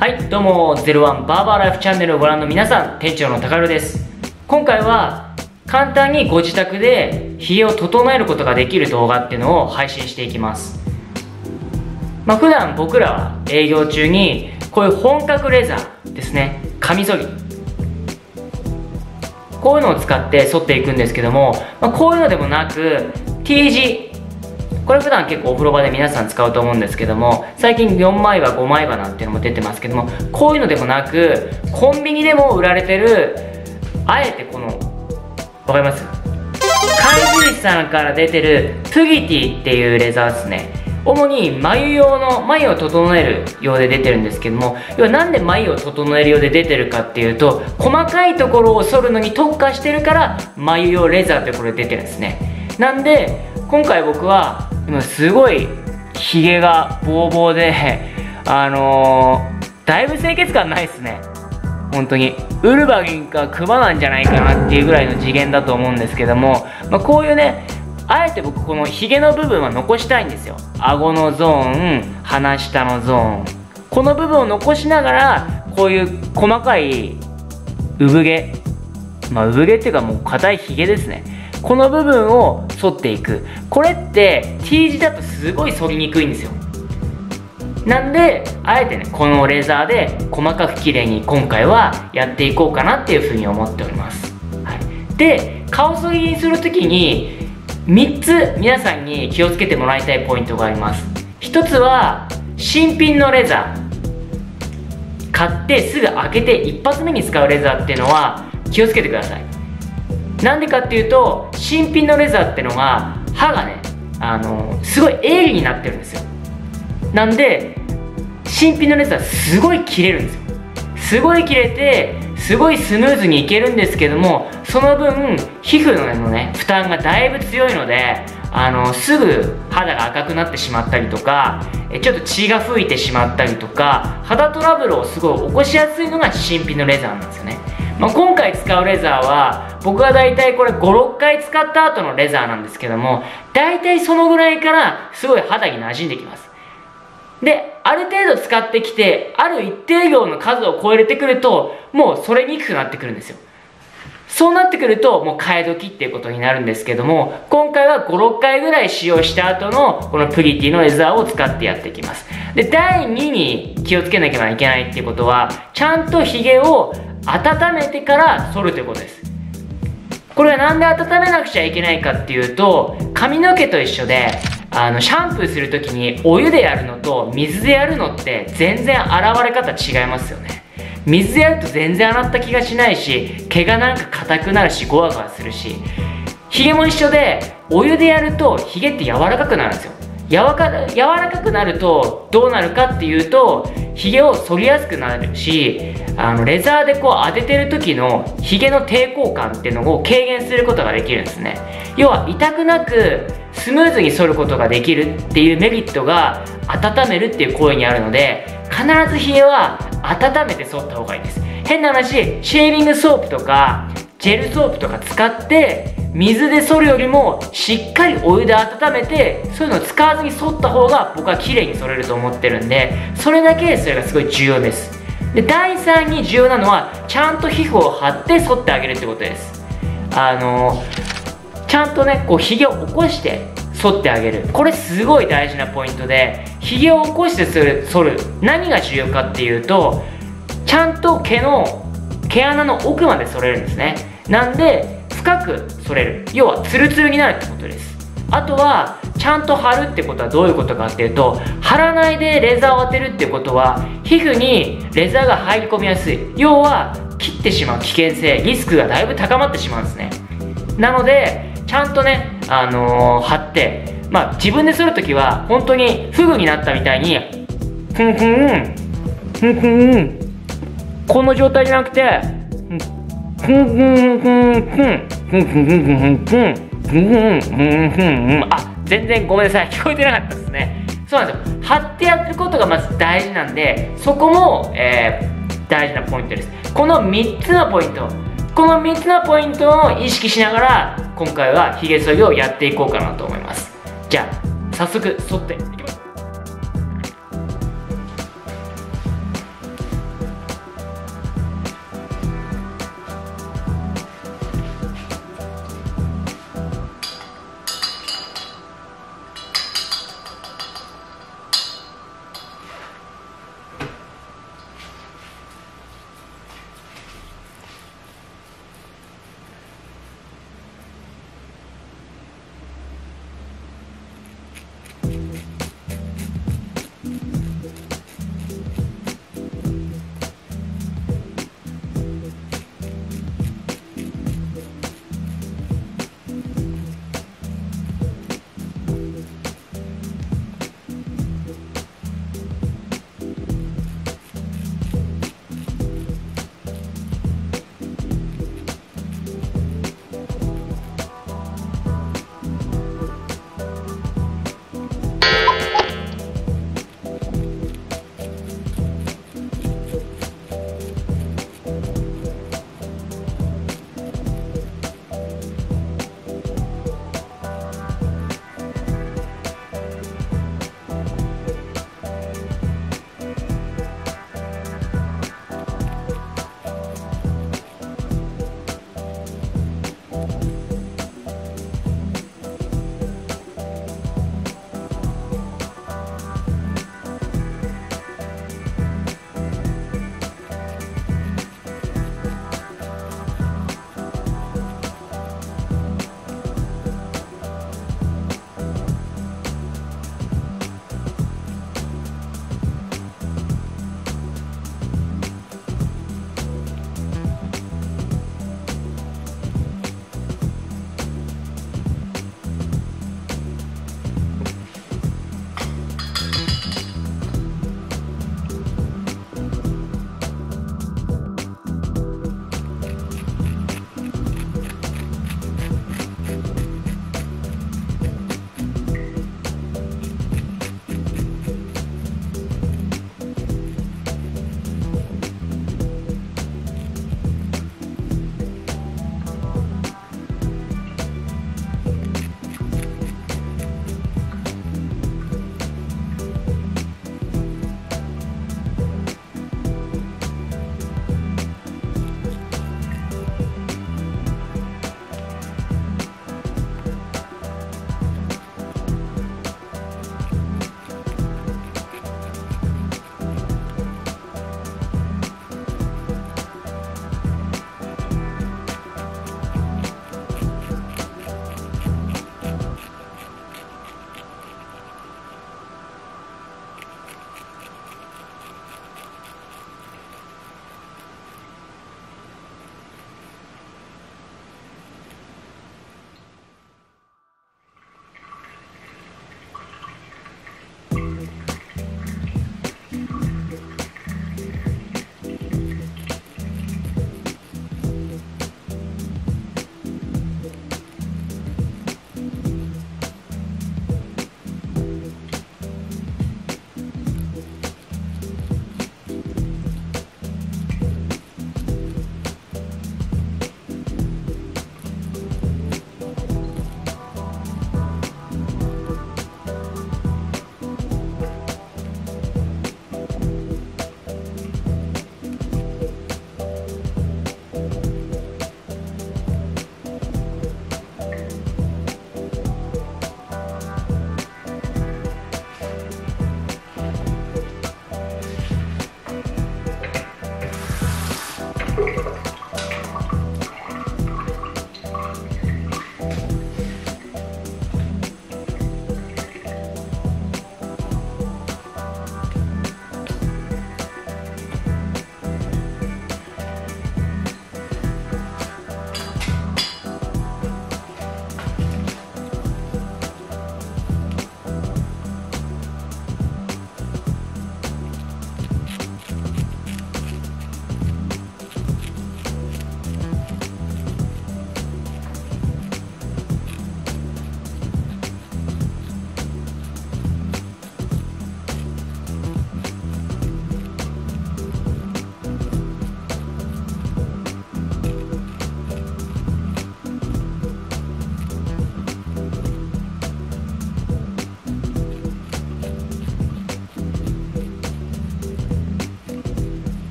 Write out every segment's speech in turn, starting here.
はい、どうも、01バーバーライフチャンネルをご覧の皆さん、店長の高弘です。今回は、簡単にご自宅で髭を整えることができる動画っていうのを配信していきます。普段僕らは営業中に、こういう本格レザーですね、カミソリ。こういうのを使って剃っていくんですけども、こういうのでもなく、T 字。これ普段結構お風呂場で皆さん使うと思うんですけども、最近4枚刃5枚刃なんていうのも出てますけども、こういうのでもなくコンビニでも売られてる、あえてこのわかります？貝印さんから出てるプギティっていうレザーですね。主に眉用の眉を整える用で出てるんですけども、要はなんで眉を整える用で出てるかっていうと、細かいところを剃るのに特化してるから眉用レザーってこれ出てるんですね。なんで今回僕は今すごいヒゲがボーボーでだいぶ清潔感ないですね。本当にウルバギンかクマなんじゃないかなっていうぐらいの次元だと思うんですけども、こういうね、あえて僕このヒゲの部分は残したいんですよ。顎のゾーン、鼻下のゾーン、この部分を残しながらこういう細かい産毛、産毛っていうかもう硬いヒゲですね、この部分を剃っていく。これって T 字だとすごい剃りにくいんですよ。なんであえてね、このレザーで細かく綺麗に今回はやっていこうかなっていうふうに思っております、はい、で、顔剃りにするときに3つ皆さんに気をつけてもらいたいポイントがあります。1つは新品のレザー買ってすぐ開けて一発目に使うレザーっていうのは気をつけてください。なんでかっていうと、新品のレザーってのが刃がね、すごい鋭利になってるんですよ。なんで新品のレザーすごい切れるんですよ。すごい切れてすごいスムーズにいけるんですけども、その分皮膚のね負担がだいぶ強いので、すぐ肌が赤くなってしまったりとか、ちょっと血が吹いてしまったりとか、肌トラブルをすごい起こしやすいのが新品のレザーなんですよね。今回使うレザーは僕はだいたいこれ 5,6 回使った後のレザーなんですけども、だいたいそのぐらいからすごい肌に馴染んできます。で、ある程度使ってきて、ある一定量の数を超えてくるともうそれにくくなってくるんですよ。そうなってくるともう替え時っていうことになるんですけども、今回は 5,6 回ぐらい使用した後のこのプギティのレザーを使ってやっていきます。で、第2に気をつけなきゃいけないっていうことは、ちゃんとヒゲを温めてから剃るということです。これはなんで温めなくちゃいけないかっていうと、髪の毛と一緒でシャンプーするときにお湯でやるのと水でやるのって全然洗われ方違いますよね。水でやると全然洗った気がしないし、毛がなんか硬くなるしゴワゴワするし、ヒゲも一緒でお湯でやるとヒゲって柔らかくなるんですよ。柔らかくなるとどうなるかっていうと、ヒゲを剃りやすくなるし、レザーでこう当ててる時のヒゲの抵抗感っていうのを軽減することができるんですね。要は痛くなくスムーズに剃ることができるっていうメリットが温めるっていう行為にあるので、必ずヒゲは温めて剃った方がいいです。変な話、シェービングソープとかジェルソープとか使って水で剃るよりもしっかりお湯で温めて、そういうのを使わずに剃った方が僕は綺麗に剃れると思ってるんで、それだけそれがすごい重要です。で、第3に重要なのはちゃんと皮膚を張って剃ってあげるってことです。ちゃんとね、こうヒゲを起こして剃ってあげる、これすごい大事なポイントで、ヒゲを起こして剃る何が重要かっていうと、ちゃんと毛穴の奥まで剃れるんですね。なんで深く剃れる、要はツルツルになるってことです。あとはちゃんと貼るってことはどういうことかっていうと、貼らないでレザーを当てるってことは皮膚にレザーが入り込みやすい、要は切ってしまう危険性、リスクがだいぶ高まってしまうんですね。なのでちゃんとね、貼って、自分で剃るときは本当にフグになったみたいにこの状態じゃなくて全然ごめんなさい、聞こえてなかったですね。そうなんですよ。貼ってやることがまず大事なんで、そこも、大事なポイントです。この3つのポイントを意識しながら今回はヒゲ剃りをやっていこうかなと思います。じゃあ早速剃っていきます。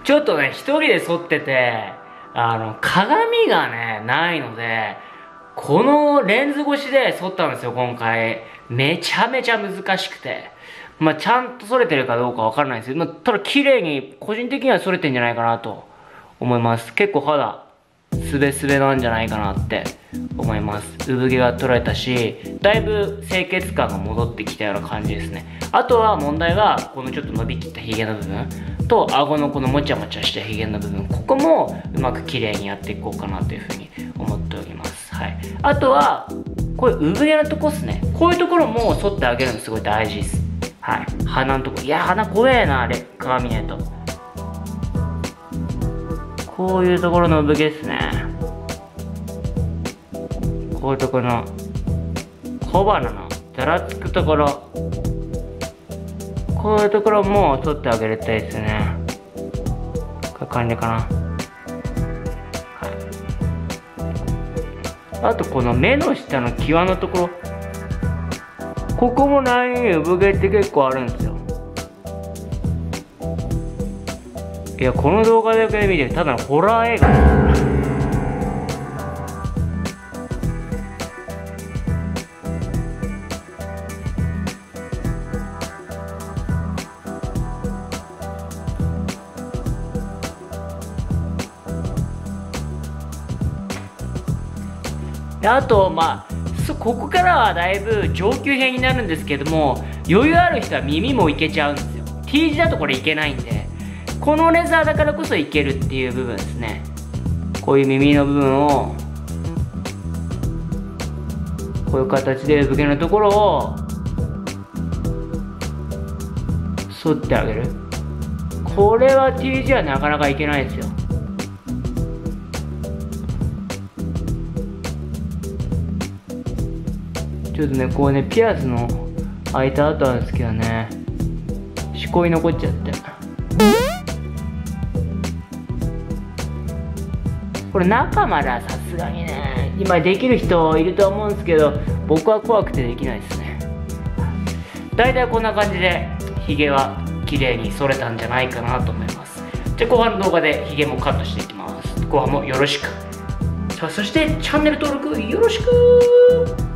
ちょっとね、一人で剃ってて、鏡がね、ないので、このレンズ越しで剃ったんですよ、今回。めちゃめちゃ難しくて。まあ、ちゃんと剃れてるかどうかわからないですけど、まあ、ただ綺麗に、個人的には剃れてんじゃないかなと思います。結構肌、スベスベなんじゃないかなって思います。産毛が取られたし、だいぶ清潔感が戻ってきたような感じですね。あとは問題は、このちょっと伸びきったヒゲの部分と、顎のこのもちゃもちゃしたヒゲの部分、ここもうまく綺麗にやっていこうかなというふうに思っております。はい。あとは、こういう産毛のとこっすね。こういうところも剃ってあげるのすごい大事です。はい。鼻のとこ。いや、鼻怖えな、あれ。鏡見ないと。こういうところの産毛ですね。こういうところの小鼻のざらつくところ、こういうところも取ってあげるたいですね。こういう感じかな。はい。あとこの目の下の際のところ、ここもライン産毛って結構あるんですよ。いや、この動画だけで見てただのホラー映画です。あと、まあ、ここからはだいぶ上級編になるんですけども、余裕ある人は耳もいけちゃうんですよ。T 字だとこれいけないんで、このレザーだからこそいけるっていう部分ですね。こういう耳の部分を、こういう形で産毛のところを剃ってあげる。これは T 字はなかなかいけないですよ。ちょっとね、こうね、ピアスの開いた跡あるんですけどね、しこり残っちゃって。これ中まではさすがにね、今できる人いると思うんですけど、僕は怖くてできないですね。だいたいこんな感じで、ヒゲは綺麗に剃れたんじゃないかなと思います。じゃあ後半の動画でヒゲもカットしていきます。後半もよろしく。さあ、そしてチャンネル登録よろしく。